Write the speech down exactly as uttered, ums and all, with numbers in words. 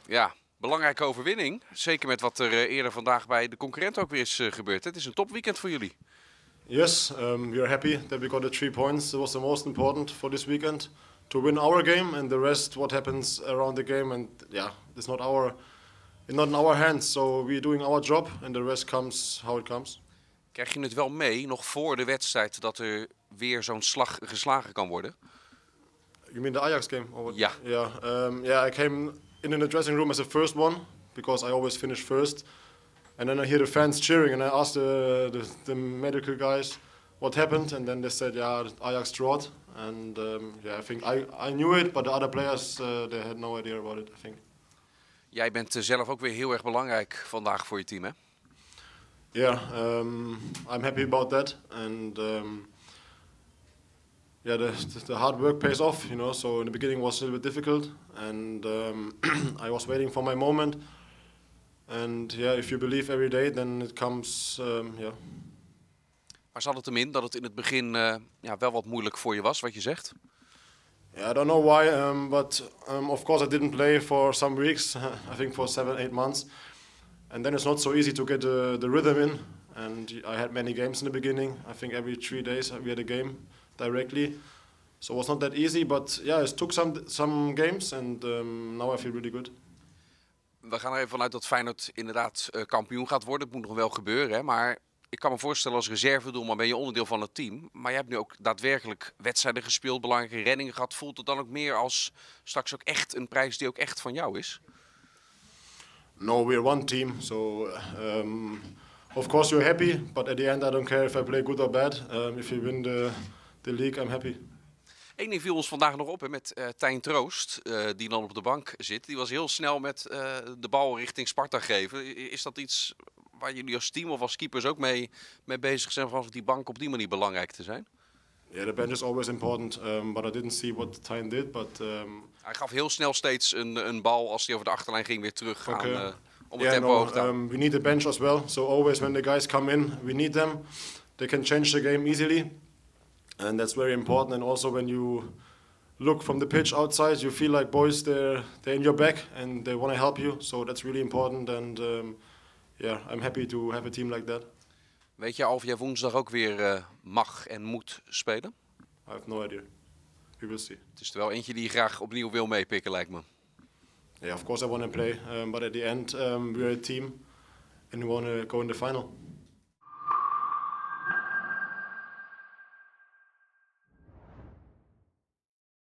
Ja, belangrijke overwinning. Zeker met wat er uh, eerder vandaag bij de concurrent ook weer is uh, gebeurd. Het is een topweekend voor jullie. Yes, um, we are happy that we got the three points. It was the most important for this weekend to win our game, and the rest, what happens around the game, and yeah, it's not our, it's not in our hands. So we're doing our job, and the rest comes how it comes. Krijg je het wel mee, nog voor de wedstrijd, dat er weer zo'n slag geslagen kan worden? You mean the Ajax game? Or what? Yeah. Yeah. Um, yeah. I came in in the dressing room as the first one because I always finish first, and then I hear the fans cheering, and I asked the the, the medical guys what happened, and then they said, yeah, Ajax drawed, and um, yeah, I think I I knew it, but the other players uh, they had no idea about it. I think. Jij bent uh, zelf ook weer heel erg belangrijk vandaag voor je team, hè? Yeah, um, I'm happy about that, and um, yeah, the, the hard work pays off, you know. So in the beginning was a little bit difficult, and um, I was waiting for my moment. And yeah, if you believe every day, then it comes. Um, yeah. Maar zat het hem in dat het in het begin uh, ja, wel wat moeilijk voor je was, wat je zegt? Yeah, I don't know why, um, but um, of course I didn't play for some weeks. I think for seven, eight months. And then it's not so easy to get the, the rhythm in. And I had many games in the beginning. I think every three days we had a game directly. So it was not that easy, but yeah, it took some some games, and um, now I feel really good. We gaan er even vanuit dat Feyenoord inderdaad uh, kampioen gaat worden. Het moet nog wel gebeuren, hè? Maar ik kan me voorstellen als reservedoelman ben je onderdeel van het team. Maar je hebt nu ook daadwerkelijk wedstrijden gespeeld, belangrijke reddingen gehad. Voelt het dan ook meer als straks ook echt een prijs die ook echt van jou is? No, we're one team, so um, of course you're happy, but at the end I don't care if I play good or bad. Um, if you win the, the league, I'm happy. Eén ding viel ons vandaag nog op hè, met uh, Tijn Troost, uh, die dan op de bank zit. Die was heel snel met uh, de bal richting Sparta geven. Is dat iets waar jullie als team of als keepers ook mee, mee bezig zijn, van die bank op die manier belangrijk te zijn? Yeah, the bench is always important, um, but I didn't see what Tijn did. But um, hij gaf heel snel steeds een, een bal als hij over de achterlijn ging weer terug okay. aan, uh, om het yeah, tempo no, hoog te houden. um, we need the bench as well. So always when the guys come in, we need them. They can change the game easily, and that's very important. And also when you look from the pitch outside, you feel like boys they're they're in your back and they want to help you. So that's really important. And um, yeah, I'm happy to have a team like that. Weet je al of jij woensdag ook weer uh, mag en moet spelen? I have no idea. We will see. Het is er wel eentje die je graag opnieuw wil meepikken, lijkt me. Yeah, of course I want to play, um, but at the end um, we're a team and we want to go in the final.